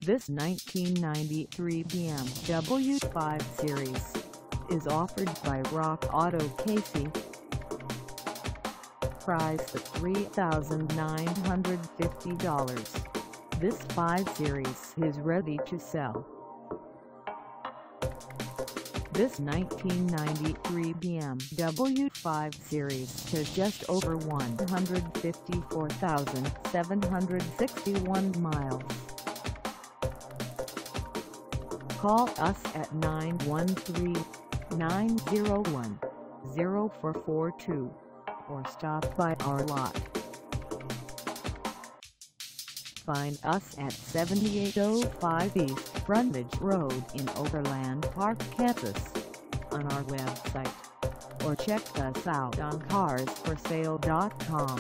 This 1993 BMW 5 Series is offered by Rock Auto Casey. Priced at $3,950, this 5 Series is ready to sell. This 1993 BMW 5 Series has just over 154,761 miles. Call us at 913-901-0442 or stop by our lot. Find us at 7805 East Frontage Road in Overland Park, Kansas, on our website, or check us out on carsforsale.com.